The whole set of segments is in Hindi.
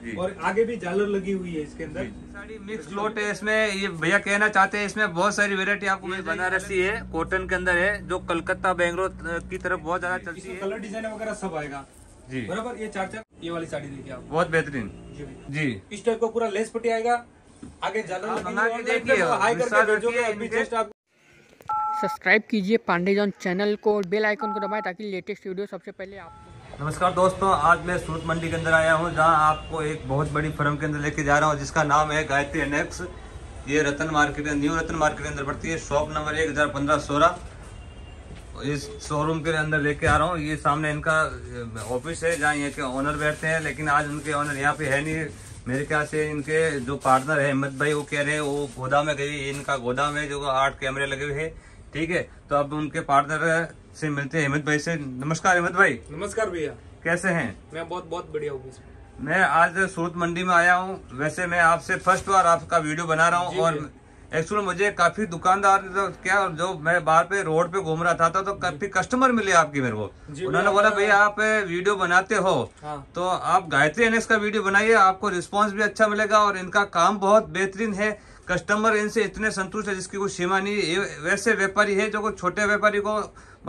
और आगे भी झालर लगी हुई है इसके अंदर। साड़ी मिक्स लोट है इसमें। ये भैया कहना चाहते हैं इसमें बहुत सारी वेरायटी आपको मिल। बनारसी है, कॉटन के अंदर है, जो कलकत्ता बेंगलोर की तरफ बहुत ज्यादा चलती है। कलर डिजाइन वगैरह सब आएगा जी बराबर। ये 4 ये वाली साड़ी देखिए आप, बहुत बेहतरीन जी। इस टाइप का पूरा लेस पट्टी आएगा, आगे झालर सब्सक्राइब कीजिए पांडे जॉन चैनल को, बेल आइकन को दबाएं ताकि लेटेस्ट वीडियो सबसे पहले आपको। नमस्कार दोस्तों, आज मैं सूरत मंडी के अंदर आया हूं, जहां आपको एक बहुत बड़ी फर्म के अंदर लेके जा रहा हूं, जिसका नाम है गायत्री एनेक्स। ये Ratan market, new Ratan market के अंदर पड़ती है। शॉप नंबर 1015-16 इस शोरूम के अंदर लेके आ रहा हूँ। ये सामने इनका ऑफिस है, जहाँ यहाँ के ओनर बैठते हैं, लेकिन आज उनके ओनर यहाँ पे है नहीं। मेरे ख्याल से इनके जो पार्टनर है हिम्मत भाई, वो कह रहे हैं वो गोदाम में गई। इनका गोदाम है जो 8 कैमरे लगे हुए हैं, ठीक है। तो अब उनके पार्टनर से मिलते हैं, हिम्मत भाई से। नमस्कार हिम्मत भाई। नमस्कार भैया, कैसे हैं? मैं बहुत बढ़िया हूँ। मैं आज सूरत मंडी में आया हूँ। वैसे मैं आपसे फर्स्ट बार आपका वीडियो बना रहा हूँ, और एक्चुअली मुझे काफी दुकानदार जो मैं बाहर पे रोड पे घूम रहा था तो काफी कस्टमर मिले आपकी मेरे को। उन्होंने बोला भैया आप वीडियो बनाते हो, तो आप गायत्री एनेक्स का वीडियो बनाइए, आपको रिस्पांस भी अच्छा मिलेगा और इनका काम बहुत बेहतरीन है। कस्टमर इनसे इतने संतुष्ट है जिसकी कोई सीमा नहीं। वैसे व्यापारी है जो छोटे व्यापारी को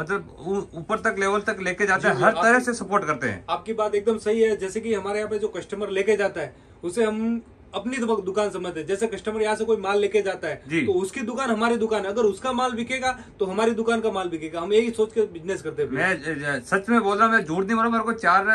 मतलब ऊपर तक लेवल तक लेके जाते हैं, हर तरह से सपोर्ट करते हैं। आपकी बात एकदम सही है। जैसे कि हमारे यहाँ पे जो कस्टमर लेके जाता है उसे हम अपनी दुकान समझते हैं। जैसे कस्टमर यहाँ से कोई माल लेके जाता है तो उसकी दुकान हमारी दुकान है, अगर उसका माल बिकेगा तो हमारी दुकान का माल बिकेगा। हम यही सोच के बिजनेस करते हैं। मैं सच में बोल रहा हूँ, मैं झूठ नहीं बोल रहा। मेरे को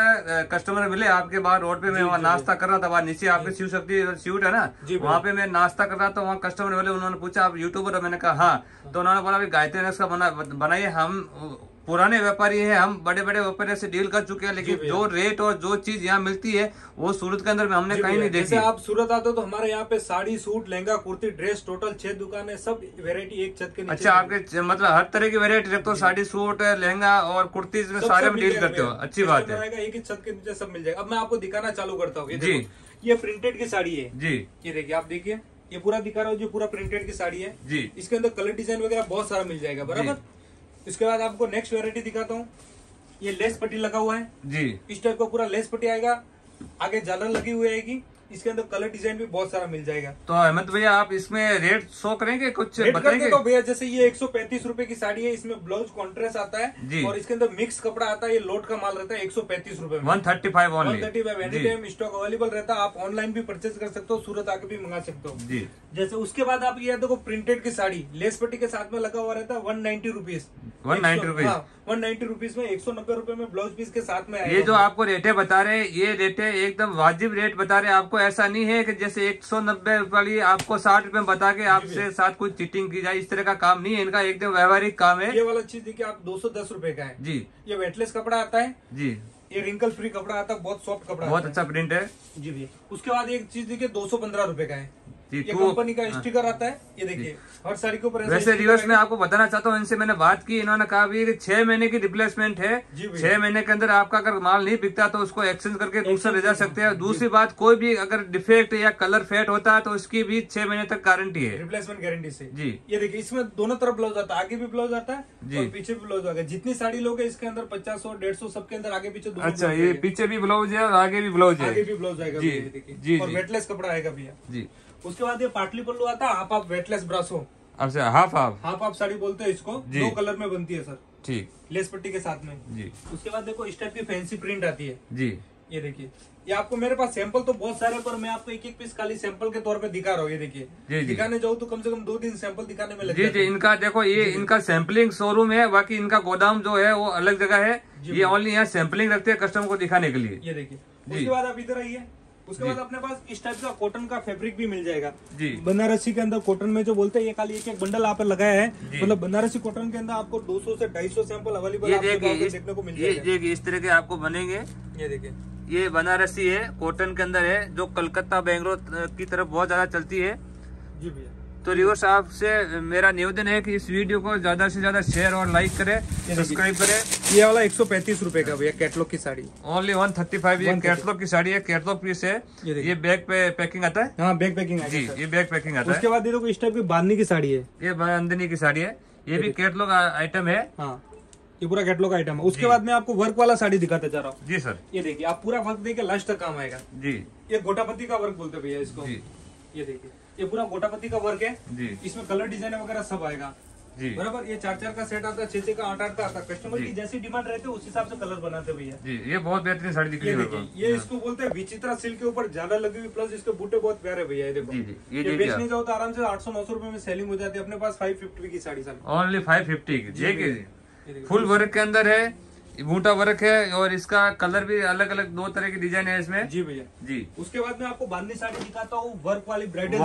4 कस्टमर मिले आपके बाहर रोड पे। मैं वहाँ नाश्ता कर रहा था, वहाँ नीचे आपके शिव शक्ति स्वीट है ना, वहाँ पे मैं नाश्ता कर रहा था। वहाँ कस्टमर मिले, उन्होंने पूछा आप यूट्यूबर हो? मैंने कहा हाँ। तो उन्होंने बोला गायत्री एनेक्स का बनाइए। हम पुराने व्यापारी हैं, हम बड़े बड़े व्यापारी से डील कर चुके हैं, लेकिन जो रेट और जो चीज यहाँ मिलती है वो सूरत के अंदर में हमने कहीं नहीं देखी। जैसे आप सूरत आते हो तो हमारे यहाँ पे sari, suit, lehenga, kurti, dress, total 6 दुकानें, सब वेरायटी एक छत के नीचे। अच्छा, आपके मतलब हर तरह की वेरायटी रखते हो? साड़ी, सूट, लहंगा और कुर्ती सारे में डील करते हो? अच्छी बात है। एक ही छत के नीचे सब मिल जाएगा। अब मैं आपको दिखाना चालू करता हूँ जी। ये प्रिंटेड की साड़ी है जी। ये देखिए, आप देखिए, ये पूरा दिखा रहा हूँ जो पूरा प्रिंटेड की साड़ी है जी। इसके अंदर कलर डिजाइन वगैरह बहुत सारा मिल जाएगा बराबर। इसके बाद आपको नेक्स्ट वेरायटी दिखाता हूँ। ये लेस पट्टी लगा हुआ है जी। इस टाइप का पूरा लेस पट्टी आएगा, आगे झालर लगी हुई आएगी। इसके अंदर कलर डिजाइन भी बहुत सारा मिल जाएगा। तो अहमद भैया आप इसमें रेट शो करेंगे, कुछ बताएंगे? तो भैया जैसे ये 135 रुपए की साड़ी है, इसमें ब्लाउज कॉन्ट्रास्ट आता है और इसके अंदर मिक्स कपड़ा आता है। ये लोट का माल रहता है 135 रुपए में। 135 only. 135 any time stock available रहता है। आप ऑनलाइन भी परचेज कर सकते हो, सूरत आके भी मंगा सकते हो जी। जैसे उसके बाद आप ये देखो, प्रिंटेड की साड़ी लेस पट्टी के साथ में लगा हुआ रहता है 190 रुपीज। 190 रुपीज 190 रुपीज में 190 रुपए में ब्लाउज पीस के साथ में। ये जो आपको रेटे बता रहे हैं, ये रेटे एकदम वाजिब रेट बता रहे हैं आपको। ऐसा नहीं है कि जैसे 190 वाली आपको 60 रुपए में बता के आपसे साथ कुछ चीटिंग की जाए, इस तरह का काम नहीं है इनका। एकदम व्यवहारिक काम है। ये वाला चीज देखिए आप, 210 रुपए का है जी। ये वेटलेस कपड़ा आता है जी। ये रिंकल फ्री कपड़ा आता है, बहुत सॉफ्ट कपड़ा, बहुत अच्छा प्रिंट है जी भैया। उसके बाद एक चीज देखिए 215 रुपए का है। ये कंपनी का स्टिकर आता है, ये देखिए हर साड़ी के ऊपर। वैसे रिवर्स में आपको बताना चाहता हूँ, इनसे मैंने बात की, इन्होंने कहा भी 6 महीने की रिप्लेसमेंट है। 6 महीने के अंदर आपका अगर माल नहीं बिकता तो उसको एक्सचेंज करके दूसरा ले जा सकते हैं। दूसरी बात, कोई भी अगर डिफेक्ट या कलर फेड होता है तो उसकी भी 6 महीने तक गारंटी है, रिप्लेसमेंट गारंटी से जी। ये देखिए, इसमें दोनों तरफ ब्लाउज आता है, आगे भी ब्लाउज आता है और पीछे भी ब्लाउज आता है। जितनी साड़ी लोगे इसके अंदर 50, 150 सबके अंदर आगे पीछे। अच्छा, ये पीछे भी ब्लाउज है और आगे भी ब्लाउज है? आगे भी ब्लाउज आएगा जी। और वेटलेस कपड़ा आएगा भैया जी। उसके बाद ये पाटली पल्लू आता है, हाफ वेटलेस ब्रासो। अच्छा, हाफ साड़ी बोलते हैं इसको। 2 कलर में बनती है सर, ठीक, लेस पट्टी के साथ में जी। उसके बाद देखो इस टाइप की फैंसी प्रिंट आती है जी। ये देखिए, ये आपको मेरे पास सैंपल तो बहुत सारे, पर मैं आपको एक पीस खाली सैंपल के तौर पे दिखा रहा हूँ। ये देखिए, दिखाने जाऊँ तो कम से कम 2-3 सैंपल दिखाने में लगेगा जी। इनका देखो, ये इनका सैंपलिंग शोरूम है, बाकी इनका गोदाम जो है वो अलग जगह है। ये ओनली यहाँ सैंपलिंग रखते हैं कस्टमर को दिखाने के लिए। ये देखिए, उसके बाद आप इधर आइए। उसके बाद अपने पास इस टाइप का कॉटन का फैब्रिक भी मिल जाएगा जी। बनारसी के अंदर कॉटन में जो बोलते हैं, ये खाली एक बंडल आप लगाया है, मतलब बनारसी कॉटन के अंदर आपको 200 से 250 सैंपल अवेलेबल देखने को मिल जाएगा। इस तरह के आपको बनेंगे। ये देखिए, ये बनारसी है, कॉटन के अंदर है, जो कलकत्ता बेंगलोर की तरफ बहुत ज्यादा चलती है जी भैया। तो रिवर्स आपसे मेरा निवेदन है कि इस वीडियो को ज्यादा से ज्यादा शेयर और लाइक करें, सब्सक्राइब करें। ये वाला 135 रुपए का भैया, कैटलॉग की साड़ी। ओनली 135। ये कैटलॉग की साड़ी है, कैटलॉग पीस है। ये बैग पे पैकिंग आता है? हाँ, बैग पैकिंग जी। ये बैग पैकिंग आता है। उसके बाद इस टाइप की बांधनी की साड़ी है, ये बांधनी की साड़ी है। ये भी कैटलॉग आइटम है। ये पूरा कैटलॉग आइटम है। उसके बाद मैं आपको वर्क वाला साड़ी दिखाते जा रहा हूँ। जी सर। ये देखिए, आप पूरा वर्क देखिए, लास्ट तक काम आएगा जी। ये गोटापति का वर्क बोलते भैया इसको। ये देखिए, ये पूरा गोटापति का वर्क है जी। इसमें कलर डिजाइन वगैरह सब आएगा जी, बराबर। ये 4-4 का सेट आता है, 6-6 का 8-8 का आता है। कस्टमर की जैसी डिमांड रहती है उस हिसाब से कलर बनाते भैया जी। ये बहुत बेहतरीन साड़ी दिख रही है। ये इसको बोलते हैं विचित्रा सिल्क के ऊपर ज्यादा लगी हुई, प्लस इसके बूटे बहुत प्यारे भैया। ये देखो, ये बेचने जाओ तो आराम से 800-900 रुपए में सेलिंग हो जाती है। अपने पास 550 की साड़ी सर, ओनली 550 की। फुल वर्क के अंदर है, बूटा वर्क है और इसका कलर भी अलग अलग 2 तरह की डिजाइन है इसमें जी भैया जी। उसके बाद में आपको बांधनी साड़ी दिखाता हूँ, वर्क वाली ब्राइडल।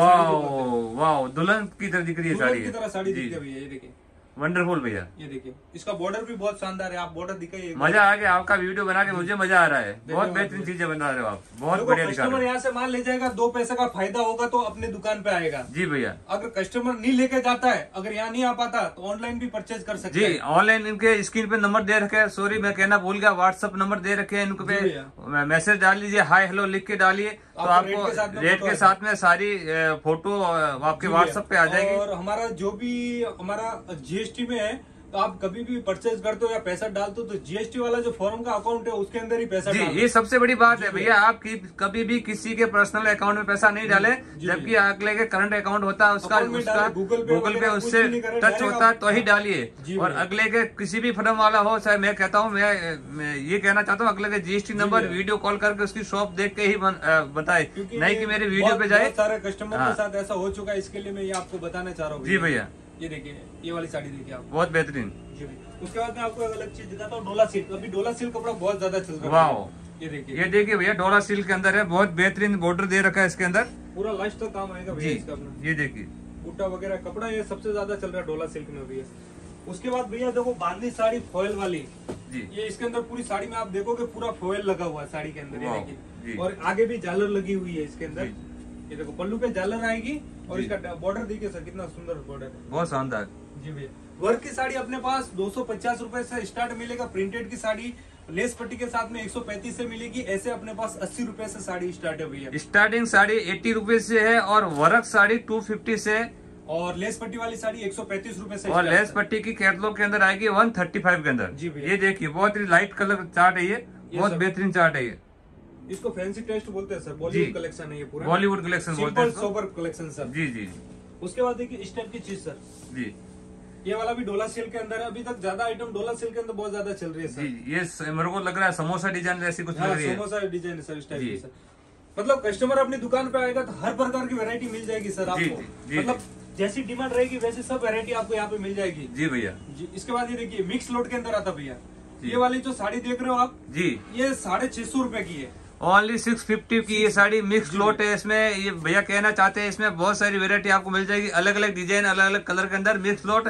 वाह, दुल्हन की तरह दिख रही है साड़ी, की तरह साड़ी दिखती है भैया। ये देखिए, वंडरफुल भैया। ये देखिए, इसका बॉर्डर भी बहुत शानदार है। आप बॉर्डर दिखाइए, मजा आ गया। आपका वीडियो बना के मुझे मजा आ रहा है। बहुत बेहतरीन चीजें बना रहे हो आप, बहुत बढ़िया। कस्टमर यहाँ से माल ले जाएगा, 2 पैसे का फायदा होगा तो अपने दुकान पे आएगा जी भैया। अगर कस्टमर नहीं लेके जाता है, अगर यहाँ नहीं आ पाता तो ऑनलाइन भी परचेज कर सकते हैं जी। ऑनलाइन इनके स्क्रीन पे नंबर दे रखे हैं, सॉरी मैं कहना भूल गया, व्हाट्सएप नंबर दे रखे हैं। इनको पे मैसेज डाल लीजिए, हाय हेलो लिख के डालिए, तो आपको रेट के साथ में सारी फोटो आपके व्हाट्सएप पे आ जाएगी। और हमारा जो भी हमारा जीएसटी में है, तो आप कभी भी परचेज करते हो या पैसा डालते हो तो जीएसटी वाला जो फॉर्म का अकाउंट है उसके अंदर ही पैसा जी। ये सबसे बड़ी बात है भैया, आप कभी भी किसी के पर्सनल अकाउंट में पैसा नहीं डाले, जबकि अगले के करंट अकाउंट होता है उसका गूगल पे उससे टच होता है तो ही डालिए। और अगले के किसी भी फर्म वाला हो, चाहे मैं कहता हूँ, मैं ये कहना चाहता हूँ, अगले के जीएसटी नंबर वीडियो कॉल करके उसकी शॉप देख के ही बताए, नहीं कि मेरे वीडियो पे जाए। सारे कस्टमर के साथ ऐसा हो चुका है, इसके लिए मैं ये आपको बताना चाह रहा हूँ जी भैया। ये देखिए, ये वाली साड़ी देखिए आप, बहुत बेहतरीन जी। उसके बाद मैं आपको अलग चीज दिखाता हूँ, डोला सिल्क। अभी डोला सिल्क कपड़ा बहुत ज्यादा चल रहा है। वाह, ये देखिए भैया, डोला सिल्क के अंदर है, बहुत बेहतरीन बॉर्डर दे रखा है इसके अंदर, पूरा लास्ट तक काम आएगा भैया इसका अपना। ये देखिए, बूटा वगैरह कपड़ा ये सबसे ज्यादा चल रहा है डोला सिल्क में भैया। उसके बाद भैया देखो, बांधनी साड़ी फॉयल वाली जी। ये इसके अंदर पूरी साड़ी में आप देखोगे पूरा फॉयल लगा हुआ है साड़ी के अंदर, ये देखिए। और आगे भी झालर लगी हुई है इसके अंदर। ये देखो, पल्लू पे झालर आएगी और इसका बॉर्डर देखिए सर, कितना सुंदर बॉर्डर है, बहुत शानदार जी भैया। वर्क की साड़ी अपने पास 250 रुपए से स्टार्ट मिलेगा। प्रिंटेड की साड़ी लेस पट्टी के साथ में 135 से मिलेगी। ऐसे अपने पास 80 रुपए से साड़ी स्टार्ट है भैया। स्टार्टिंग साड़ी 80 रुपए से है और वर्क साड़ी 250 से, और लेस पट्टी वाली साड़ी 135 रुपए से, और लेस पट्टी की कैटलॉग के अंदर आएगी 135 के अंदर जी भैया। ये देखिए, बहुत ही लाइट कलर चार्ट है ये, बहुत बेहतरीन चार्ट है ये। इसको फैंसी टेस्ट बोलते हैं सर, बॉलीवुड कलेक्शन है ये पूरा, बॉलीवुड कलेक्शन बोलते हैं, सोबर कलेक्शन सर जी जी। उसके बाद देखिए इस टाइप की चीज सर जी, ये वाला भी डोला सिल्क के अंदर है। अभी तक ज्यादा आइटम डोला सिल्क के अंदर बहुत ज्यादा चल रही है सर जी। ये मेरे को लग रहा है समोसा डिजाइन जैसी कुछ लग रही है, समोसा डिजाइन है सर इस टाइप की सर। मतलब कस्टमर अपनी दुकान पे आएगा तो हर प्रकार की वैरायटी मिल जाएगी सर आपको, मतलब जैसी डिमांड रहेगी वैसी सब वैरायटी आपको यहाँ पे मिल जाएगी जी भैया जी। इसके बाद ये देखिए, मिक्स लोड के अंदर आता भैया। ये वाली जो साड़ी देख रहे हो आप जी, ये 650 रुपए की है, ओनली 650 की ये साड़ी मिक्स लोट है। इसमें ये भैया कहना चाहते हैं, इसमें बहुत सारी वेरायटी आपको मिल जाएगी, अलग अलग डिजाइन, अलग अलग कलर के अंदर मिक्स लोट।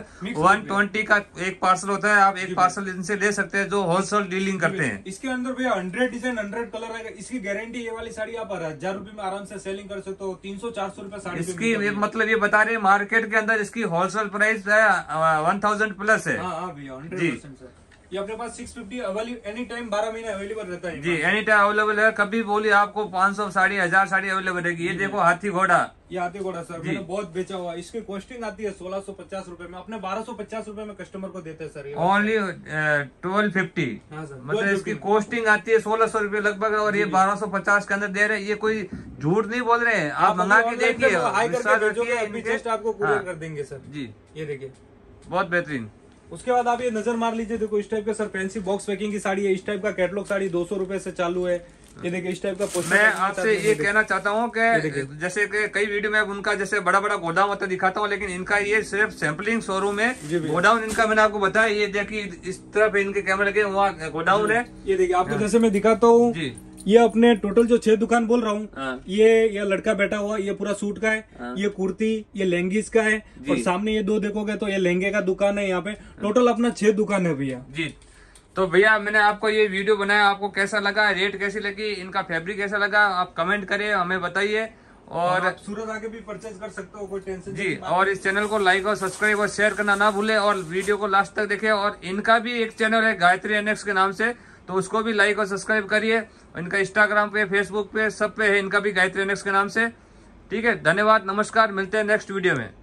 120 का एक पार्सल होता है, आप एक पार्सल इनसे ले सकते हैं जो होलसेल डीलिंग करते हैं। इसके अंदर भैया 100 डिजाइन 100 कलर आएगा। इसकी गारंटी, ये वाली साड़ी आप 1000 रुपए में आराम से सेलिंग कर सकते हो। 300-400 रुपए साड़ी इसकी, मतलब ये बता रहे हैं मार्केट के अंदर इसकी होलसेल प्राइस है 1000 प्लस है। हाँ भैया, 100% सर। ये अपने पास 650 अवेलेबल, एनी टाइम 12 महीने अवेलेबल रहता है जी, एनी टाइम अवेलेबल है। कभी बोलिए आपको 500 साड़ी 1000 साड़ी अवेलेबल रहेगी। ये देखो हाथी घोड़ा, ये हाथी घोड़ा सर मैंने बहुत बेचा हुआ। इसकी कॉस्टिंग आती है 1650 रुपए में, अपने 1250 रुपए में कस्टमर को देते हैं सर। ओनली 1250, मतलब इसकी कॉस्टिंग आती है 1600 रुपए लगभग, और ये 1250 के अंदर दे रहे हैं। ये कोई झूठ नहीं बोल रहे हैं, आप मंगा के देखिए, आपको कुरियर कर देंगे सर जी। ये देखिए, बहुत बेहतरीन। उसके बाद आप ये नजर मार लीजिए, देखो इस टाइप का सर फैंसी बॉक्स पैकिंग की साड़ी है। इस टाइप का कैटलॉग साड़ी 200 रुपए से चालू है। ये देखिए, इस टाइप का पोस्टर। मैं आपसे ये कहना चाहता हूँ कि जैसे कि कई वीडियो में उनका जैसे बड़ा बड़ा गोदाम होता दिखाता हूँ, लेकिन इनका ये सिर्फ सैम्पलिंग शोरूम है। गोडाउन इनका मैंने आपको बताया, ये देखिए इस तरफ इनके कैमरे के वहाँ गोडाउन है। ये देखिए, आपको जैसे मैं दिखाता हूँ, ये अपने टोटल जो 6 दुकान बोल रहा हूँ, ये लड़का बैठा हुआ, ये पूरा सूट का है, ये कुर्ती, ये लेंगीज का है, और सामने ये 2 देखोगे तो ये लहंगे का दुकान है। यहाँ पे टोटल अपना 6 दुकान है भैया जी। तो भैया मैंने आपको ये वीडियो बनाया, आपको कैसा लगा, रेट कैसी लगी, इनका फैब्रिक कैसा लगा, आप कमेंट करिए, हमें बताइए। और आप सूरत आके भी परचेज कर सकते हो, कोई टेंशन जी। और इस चैनल को लाइक और सब्सक्राइब और शेयर करना ना भूले, और वीडियो को लास्ट तक देखें। और इनका भी एक चैनल है गायत्री एनएक्स के नाम से, तो उसको भी लाइक और सब्सक्राइब करिए। इनका इंस्टाग्राम पे, फेसबुक पे, सब पे है, इनका भी गायत्री एनएक्स के नाम से। ठीक है, धन्यवाद, नमस्कार, मिलते हैं नेक्स्ट वीडियो में।